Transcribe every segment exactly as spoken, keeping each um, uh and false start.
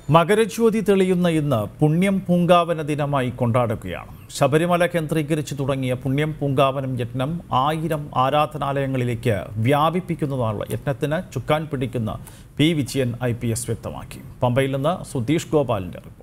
മകരജ്യോതി തെളിയുന്ന ഇന്ന് പുണ്യം പൂങ്കാവന ദിനമായി കൊണ്ടാടുകയാണ്. ശബരിമല കേന്ദ്രീകരിച്ച് തുടങ്ങിയ പുണ്യം പൂങ്കാവനം യജ്ഞം ആയിരം ആരാധനാലയങ്ങളിലേക്ക് വ്യാപിപ്പിക്കുന്നതാണ് യജ്ഞത്തിന് ചുക്കാൻ പിടിക്കുന്ന P Vijayan I P S വ്യക്തമാക്കി. പമ്പയിൽ നിന്ന് സുധീഷ് ഗോപാലിന്റെ റിപ്പോർട്ട്.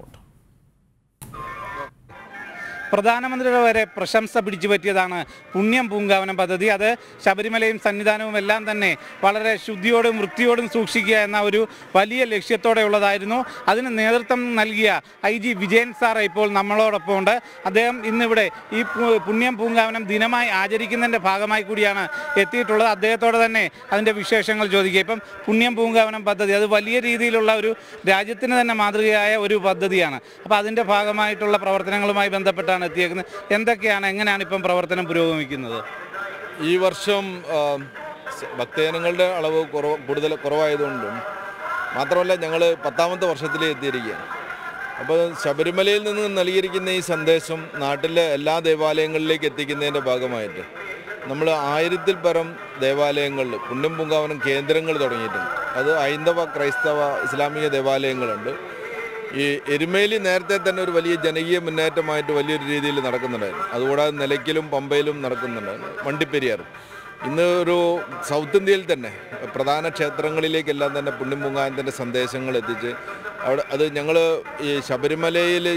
പ്രധാനമന്ത്രിയുടെ വരെ പ്രശംസ പിടിച്ചു പറ്റിയതാണ് പുണ്യം പൂങ്കാവനം പദ്ധതി. അത് ശബരിമലയും സന്നിധാനവും എല്ലാം തന്നെ വളരെ ശുദ്ധിയോടും വൃത്തിയോടും സൂക്ഷിക്കുക എന്ന ഒരു വലിയ ലക്ഷ്യത്തോടെ ഉള്ളതായിരുന്നു. അതിന് നേതൃത്വം നൽകിയ ഐ ജി വിജയൻ സാർ ഇപ്പോൾ നമ്മളോടൊപ്പം ഉണ്ട്. അദ്ദേഹം ഇന്നിവിടെ ഈ പുണ്യം പൂങ്കാവനം ദിനമായി ആചരിക്കുന്നതിൻ്റെ ഭാഗമായി കൂടിയാണ് എത്തിയിട്ടുള്ളത്. അദ്ദേഹത്തോടെ തന്നെ അതിൻ്റെ വിശേഷങ്ങൾ ചോദിക്കുക. ഇപ്പം പുണ്യം പൂങ്കാവനം പദ്ധതി അത് വലിയ രീതിയിലുള്ള ഒരു രാജ്യത്തിന് തന്നെ മാതൃകയായ ഒരു പദ്ധതിയാണ്. അപ്പോൾ അതിൻ്റെ ഭാഗമായിട്ടുള്ള പ്രവർത്തനങ്ങളുമായി ബന്ധപ്പെട്ട എത്തിയേക്കുന്നത് എന്തൊക്കെയാണ്, എങ്ങനെയാണ് ഇപ്പം പ്രവർത്തനം പുരോഗമിക്കുന്നത്? ഈ വർഷം ഭക്തജനങ്ങളുടെ അളവ് കുറവ് കൂടുതൽ കുറവായതുകൊണ്ടും മാത്രമല്ല ഞങ്ങൾ പത്താമത്തെ വർഷത്തിലേക്ക് എത്തിയിരിക്കുകയാണ്. അപ്പോൾ ശബരിമലയിൽ നിന്ന് നൽകിയിരിക്കുന്ന ഈ സന്ദേശം നാട്ടിലെ എല്ലാ ദേവാലയങ്ങളിലേക്ക് എത്തിക്കുന്നതിൻ്റെ ഭാഗമായിട്ട് നമ്മൾ ആയിരത്തിൽ പരം ദേവാലയങ്ങളിൽ പുണ്യം പൂങ്കാവനം കേന്ദ്രങ്ങൾ തുടങ്ങിയിട്ടുണ്ട്. അത് ഹൈന്ദവ, ക്രൈസ്തവ, ഇസ്ലാമിക ദേവാലയങ്ങളുണ്ട്. ഈ എരുമേലി നേരത്തെ തന്നെ ഒരു വലിയ ജനകീയ മുന്നേറ്റമായിട്ട് വലിയൊരു രീതിയിൽ നടക്കുന്നുണ്ടായിരുന്നു. അതുകൂടാതെ നിലയ്ക്കലും പമ്പയിലും നടക്കുന്നുണ്ടായിരുന്നു, വണ്ടിപ്പെരിയാറും. ഇന്ന് ഒരു സൗത്ത് ഇന്ത്യയിൽ തന്നെ പ്രധാന ക്ഷേത്രങ്ങളിലേക്കെല്ലാം തന്നെ പുണ്യം പൂങ്കാവനത്തിൻ്റെ സന്ദേശങ്ങൾ എത്തിച്ച് അവിടെ അത് ഞങ്ങൾ ഈ ശബരിമലയിൽ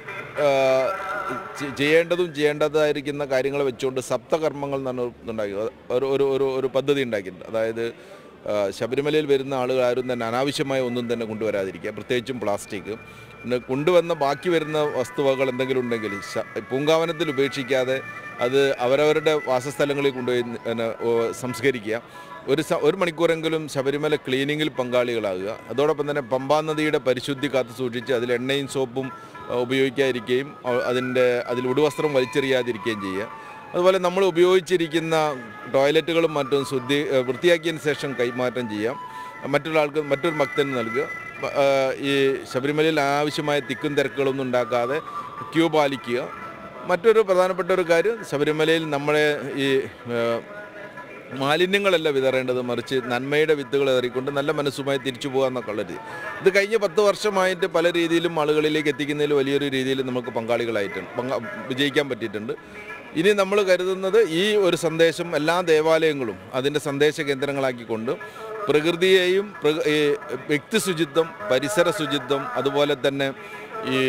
ചെയ്യേണ്ടതും ചെയ്യേണ്ടതായിരിക്കുന്ന കാര്യങ്ങൾ വെച്ചുകൊണ്ട് സപ്തകർമ്മങ്ങൾ എന്നാണ് ഉണ്ടാക്കി ഒരു ഒരു ഒരു പദ്ധതി ഉണ്ടാക്കിയിട്ടുണ്ട്. അതായത് ശബരിമലയിൽ വരുന്ന ആളുകൾ ആരും തന്നെ അനാവശ്യമായ ഒന്നും തന്നെ കൊണ്ടുവരാതിരിക്കുക, പ്രത്യേകിച്ചും പ്ലാസ്റ്റിക്. പിന്നെ കൊണ്ടുവന്ന ബാക്കി വരുന്ന വസ്തുവകൾ എന്തെങ്കിലും ഉണ്ടെങ്കിൽ പൂങ്കാവനത്തിൽ ഉപേക്ഷിക്കാതെ അത് അവരവരുടെ വാസസ്ഥലങ്ങളിൽ കൊണ്ടുപോയി സംസ്കരിക്കുക. ഒരു ഒരു മണിക്കൂറെങ്കിലും ശബരിമല ക്ലീനിങ്ങിൽ പങ്കാളികളാകുക. അതോടൊപ്പം തന്നെ പമ്പാ നദിയുടെ പരിശുദ്ധി കാത്തു സൂക്ഷിച്ച് അതിൽ എണ്ണയും സോപ്പും ഉപയോഗിക്കാതിരിക്കുകയും അതിൻ്റെ അതിൽ ഉടുവസ്ത്രം വലിച്ചെറിയാതിരിക്കുകയും ചെയ്യുക. അതുപോലെ നമ്മൾ ഉപയോഗിച്ചിരിക്കുന്ന ടോയ്ലറ്റുകളും മറ്റും ശുദ്ധി വൃത്തിയാക്കിയതിന് ശേഷം കൈമാറ്റം ചെയ്യാം, മറ്റൊരാൾക്ക് മറ്റൊരു ഭക്തന് നൽകുക. ഈ ശബരിമലയിൽ ആവശ്യമായ തിക്കും തിരക്കുകളൊന്നും ഉണ്ടാക്കാതെ ക്യൂ പാലിക്കുക. മറ്റൊരു പ്രധാനപ്പെട്ട ഒരു കാര്യം, ശബരിമലയിൽ നമ്മളെ ഈ മാലിന്യങ്ങളല്ല വിതറേണ്ടത്, മറിച്ച് നന്മയുടെ വിത്തുകൾ എറിക്കൊണ്ട് നല്ല മനസ്സുമായി തിരിച്ചു പോകുക എന്നൊക്കെ ഉള്ളത്. ഇത് കഴിഞ്ഞ പത്ത് വർഷമായിട്ട് പല രീതിയിലും ആളുകളിലേക്ക് എത്തിക്കുന്നതിൽ വലിയൊരു രീതിയിൽ നമുക്ക് പങ്കാളികളായിട്ടുണ്ട്, പങ്ക വിജയിക്കാൻ പറ്റിയിട്ടുണ്ട്. ഇനി നമ്മൾ കരുതുന്നത് ഈ ഒരു സന്ദേശം എല്ലാ ദേവാലയങ്ങളും അതിൻ്റെ സന്ദേശ കേന്ദ്രങ്ങളാക്കിക്കൊണ്ട് പ്രകൃതിയെയും വ്യക്തി ശുചിത്വം, പരിസര ശുചിത്വം, അതുപോലെ തന്നെ ഈ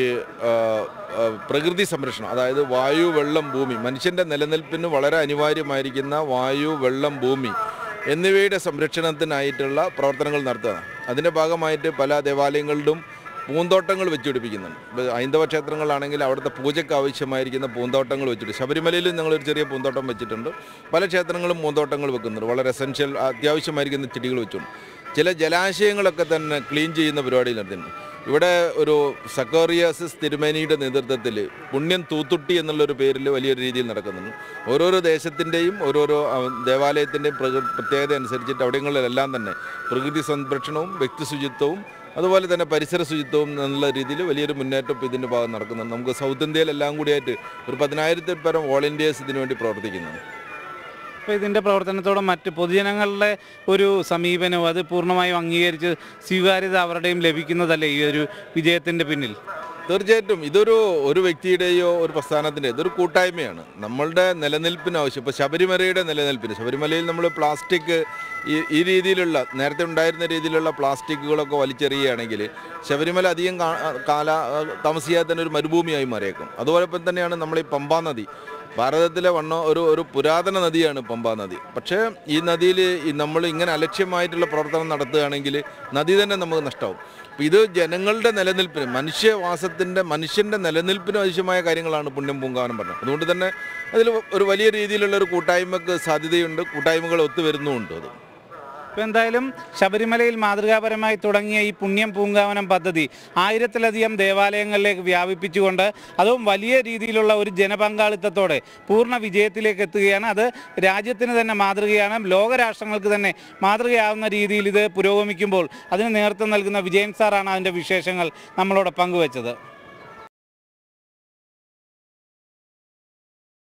പ്രകൃതി സംരക്ഷണം, അതായത് വായു, വെള്ളം, ഭൂമി, മനുഷ്യൻ്റെ നിലനിൽപ്പിന് വളരെ അനിവാര്യമായിരിക്കുന്ന വായു, വെള്ളം, ഭൂമി എന്നിവയുടെ സംരക്ഷണത്തിനായിട്ടുള്ള പ്രവർത്തനങ്ങൾ നടത്തുക. അതിൻ്റെ ഭാഗമായിട്ട് പല ദേവാലയങ്ങളിലും പൂന്തോട്ടങ്ങൾ വെച്ചുപിടിപ്പിക്കുന്നുണ്ട്. ഇപ്പോൾ ഹൈന്ദവ ക്ഷേത്രങ്ങളാണെങ്കിൽ അവിടുത്തെ പൂജയ്ക്ക് ആവശ്യമായിരിക്കുന്ന പൂന്തോട്ടങ്ങൾ വെച്ചിട്ട്, ശബരിമലയിലും ഞങ്ങളൊരു ചെറിയ പൂന്തോട്ടം വെച്ചിട്ടുണ്ട്. പല ക്ഷേത്രങ്ങളും പൂന്തോട്ടങ്ങൾ വെക്കുന്നുണ്ട്, വളരെ എസെൻഷ്യൽ അത്യാവശ്യമായിരിക്കുന്ന ചെടികൾ വെച്ചുകൊണ്ട്. ചില ജലാശയങ്ങളൊക്കെ തന്നെ ക്ലീൻ ചെയ്യുന്ന പരിപാടി നടത്തുന്നുണ്ട്. ഇവിടെ ഒരു സക്കോറിയാസിസ് തിരുമേനിയുടെ നേതൃത്വത്തിൽ പുണ്യം തൂത്തുട്ടി എന്നുള്ളൊരു പേരിൽ വലിയൊരു രീതിയിൽ നടക്കുന്നുണ്ട്. ഓരോരോ ദേശത്തിൻ്റെയും ഓരോരോ ദേവാലയത്തിൻ്റെയും പ്രത്യേകത അനുസരിച്ചിട്ട് അവിടങ്ങളിലെല്ലാം തന്നെ പ്രകൃതി സംരക്ഷണവും വ്യക്തി ശുചിത്വവും അതുപോലെ തന്നെ പരിസര ശുചിത്വവും എന്നുള്ള രീതിയിൽ വലിയൊരു മുന്നേറ്റം ഇതിൻ്റെ ഭാഗം നടക്കുന്നുണ്ട്. നമുക്ക് സൗത്ത് ഇന്ത്യയിലെല്ലാം കൂടിയായിട്ട് ഒരു പതിനായിരത്തിൽ പരം വോളണ്ടിയേഴ്സ് ഇതിനു വേണ്ടി പ്രവർത്തിക്കുന്നുണ്ട്. അപ്പോൾ ഇതിൻ്റെ പ്രവർത്തനത്തോടെ മറ്റ് പൊതുജനങ്ങളുടെ ഒരു സമീപനവും അത് പൂർണ്ണമായും അംഗീകരിച്ച് സ്വീകാര്യത അവരുടെയും ലഭിക്കുന്നതല്ലേ ഈ ഒരു വിജയത്തിൻ്റെ പിന്നിൽ? തീർച്ചയായിട്ടും ഇതൊരു ഒരു വ്യക്തിയുടെയോ ഒരു പ്രസ്ഥാനത്തിൻ്റെ ഇതൊരു കൂട്ടായ്മയാണ്. നമ്മളുടെ നിലനിൽപ്പിന് ആവശ്യം, ഇപ്പോൾ ശബരിമലയുടെ നിലനിൽപ്പിന് ശബരിമലയിൽ നമ്മൾ പ്ലാസ്റ്റിക് ഈ ഈ രീതിയിലുള്ള നേരത്തെ ഉണ്ടായിരുന്ന രീതിയിലുള്ള പ്ലാസ്റ്റിക്കുകളൊക്കെ വലിച്ചെറിയുകയാണെങ്കിൽ ശബരിമല അധികം കാല താമസിയാതെ തന്നെ ഒരു മരുഭൂമിയായി മാറിയേക്കും. അതുപോലെ തന്നെയാണ് നമ്മൾ ഈ പമ്പാ നദി, ഭാരതത്തിലെ വണ്ണ ഒരു ഒരു പുരാതന നദിയാണ് പമ്പാ നദി. പക്ഷേ ഈ നദിയിൽ നമ്മൾ ഇങ്ങനെ അലക്ഷ്യമായിട്ടുള്ള പ്രവർത്തനം നടത്തുകയാണെങ്കിൽ നദി തന്നെ നമുക്ക് നഷ്ടമാവും. ഇത് ജനങ്ങളുടെ നിലനിൽപ്പിന്, മനുഷ്യവാസത്തിൻ്റെ മനുഷ്യൻ്റെ നിലനിൽപ്പിന് ആവശ്യമായ കാര്യങ്ങളാണ് പുണ്യം പൂങ്കാവനം പറഞ്ഞത്. അതുകൊണ്ട് തന്നെ അതിൽ ഒരു വലിയ രീതിയിലുള്ള ഒരു കൂട്ടായ്മക്ക് സാധ്യതയുണ്ട്, കൂട്ടായ്മകൾ ഒത്തുവരുന്നുമുണ്ട്. അത് ഇപ്പോൾ എന്തായാലും ശബരിമലയിൽ മാതൃകാപരമായി തുടങ്ങിയ ഈ പുണ്യം പൂങ്കാവനം പദ്ധതി ആയിരത്തിലധികം ദേവാലയങ്ങളിലേക്ക് വ്യാപിപ്പിച്ചുകൊണ്ട് അതും വലിയ രീതിയിലുള്ള ഒരു ജനപങ്കാളിത്തത്തോടെ പൂർണ്ണ വിജയത്തിലേക്ക് എത്തുകയാണ്. അത് രാജ്യത്തിന് തന്നെ മാതൃകയാണ്, ലോകരാഷ്ട്രങ്ങൾക്ക് തന്നെ മാതൃകയാവുന്ന രീതിയിൽ ഇത് പുരോഗമിക്കുമ്പോൾ അതിന് നേതൃത്വം നൽകുന്ന വിജയൻ സാറാണ് അതിൻ്റെ വിശേഷങ്ങൾ നമ്മളോട് പങ്കുവച്ചത്.